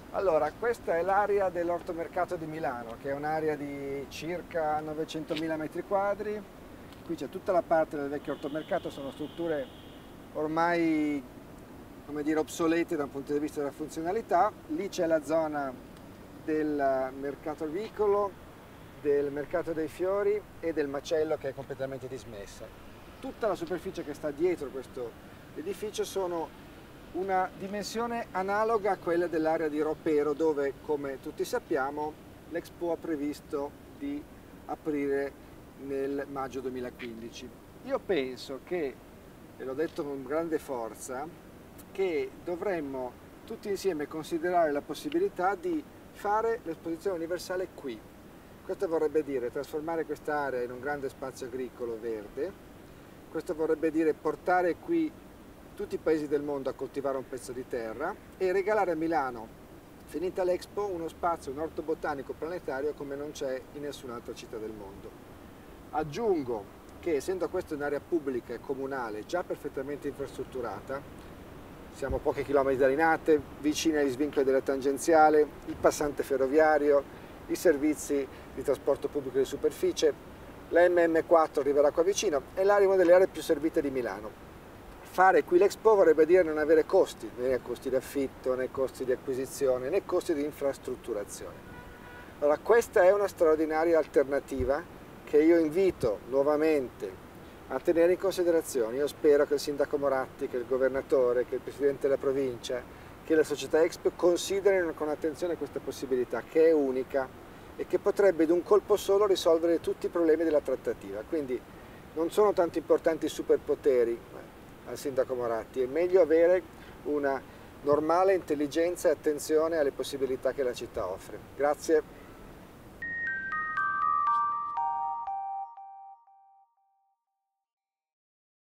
Allora, questa è l'area dell'ortomercato di Milano, che è un'area di circa 900.000 metri quadri. Qui c'è tutta la parte del vecchio ortomercato, sono strutture ormai, come dire, obsolete da un punto di vista della funzionalità. Lì c'è la zona del mercato agricolo, del mercato dei fiori e del macello, che è completamente dismessa. Tutta la superficie che sta dietro questo edificio sono una dimensione analoga a quella dell'area di Ropero, dove, come tutti sappiamo, l'Expo ha previsto di aprire nel maggio 2015. Io penso che, e l'ho detto con grande forza, che dovremmo tutti insieme considerare la possibilità di fare l'esposizione universale qui. Questo vorrebbe dire trasformare quest'area in un grande spazio agricolo verde. Questo vorrebbe dire portare qui tutti i paesi del mondo a coltivare un pezzo di terra e regalare a Milano, finita l'Expo, uno spazio, un orto botanico planetario come non c'è in nessun'altra città del mondo. Aggiungo che, essendo questa un'area pubblica e comunale già perfettamente infrastrutturata, siamo a pochi chilometri da Linate, vicini agli svincoli della tangenziale, il passante ferroviario, i servizi di trasporto pubblico di superficie, la MM4 arriverà qua vicino, è una delle aree più servite di Milano. Fare qui l'Expo vorrebbe dire non avere costi, né costi di affitto, né costi di acquisizione, né costi di infrastrutturazione. Allora, questa è una straordinaria alternativa che io invito nuovamente a tenere in considerazione. Io spero che il sindaco Moratti, che il governatore, che il presidente della provincia, che la società Expo considerino con attenzione questa possibilità, che è unica e che potrebbe d'un colpo solo risolvere tutti i problemi della trattativa. Quindi non sono tanto importanti i superpoteri al sindaco Moratti, è meglio avere una normale intelligenza e attenzione alle possibilità che la città offre. Grazie.